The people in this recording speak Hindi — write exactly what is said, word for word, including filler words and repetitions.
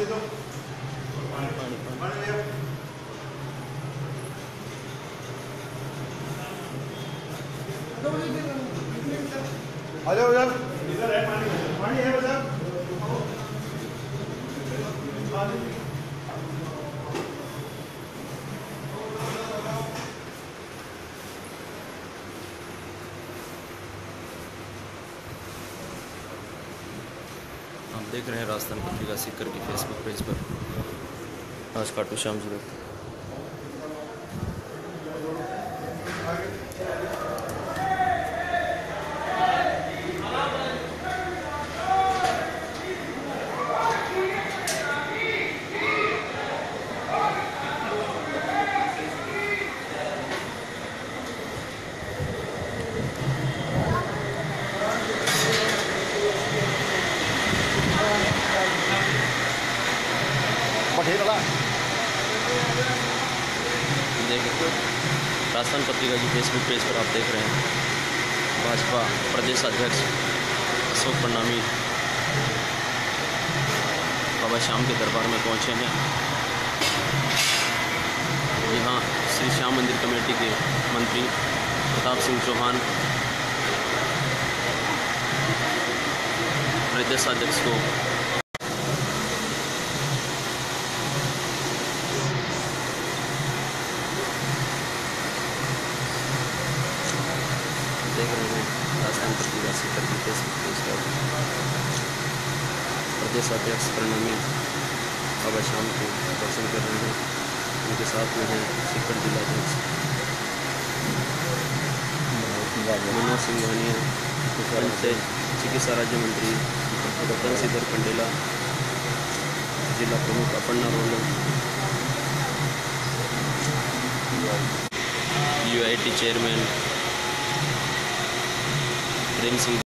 आ जाओ यार, इधर है पानी, पानी है बस। आप देख रहे हैं राजस्थान पत्रिका सीकर की फेसबुक पेज पर आज खाटू श्याम जी देखिए राजस्थान पत्रिका की फेसबुक पेज पर आप देख रहे हैं भाजपा प्रदेश अध्यक्ष अशोक प्रणामी बाबा श्याम के दरबार में पहुंचे हैं। यहाँ श्री श्याम मंदिर कमेटी के मंत्री प्रताप सिंह चौहान प्रदेश अध्यक्ष को देख रहे हैं राजस्थान पत्रिका सीकर की फेसबुक पेज पर प्रदेश अध्यक्ष प्रणामी बाबा श्याम को दर्शन कर रहे हैं। उनके साथ में है सीकर जिलाध्यक्ष मनोज सिंह वानिया, पंचायत चिकित्सा राज्य मंत्री डॉक्टर श्रीधर कंडेला, जिला प्रमुख Aparna Rolam, U I T chairman Prem Singh